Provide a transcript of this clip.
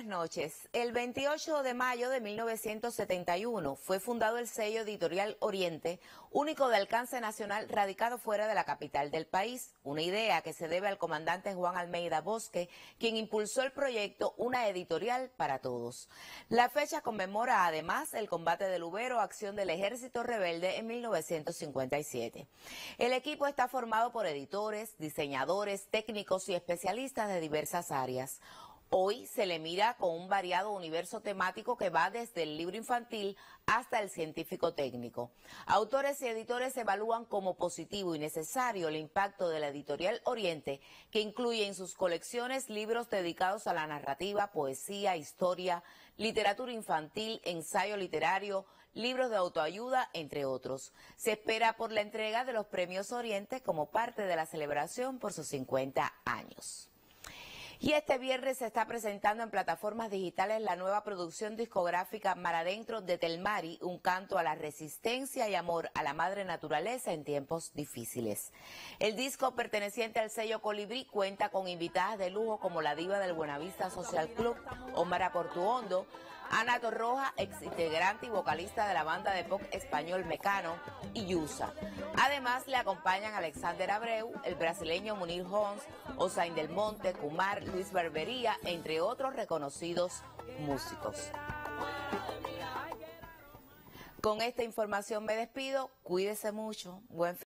buenas noches. El 28 de mayo de 1971 fue fundado el sello editorial Oriente, único de alcance nacional radicado fuera de la capital del país. Una idea que se debe al comandante Juan Almeida Bosque, quien impulsó el proyecto Una Editorial para Todos. La fecha conmemora además el combate del Lubero, acción del Ejército Rebelde en 1957. El equipo está formado por editores, diseñadores, técnicos y especialistas de diversas áreas. Hoy se le mira con un variado universo temático que va desde el libro infantil hasta el científico técnico. Autores y editores evalúan como positivo y necesario el impacto de la editorial Oriente, que incluye en sus colecciones libros dedicados a la narrativa, poesía, historia, literatura infantil, ensayo literario, libros de autoayuda, entre otros. Se espera por la entrega de los premios Oriente como parte de la celebración por sus 50 años. Y este viernes se está presentando en plataformas digitales la nueva producción discográfica Mar Adentro de Telmari, un canto a la resistencia y amor a la madre naturaleza en tiempos difíciles. El disco perteneciente al sello Colibrí cuenta con invitadas de lujo como la diva del Buenavista Social Club, Omar Portuondo, Ana Torroja, ex integrante y vocalista de la banda de pop español Mecano, y Yusa. Además le acompañan Alexander Abreu, el brasileño Munir Hons, Osain del Monte, Kumar, Luis Barbería, entre otros reconocidos músicos. Con esta información me despido, cuídese mucho, buen fin.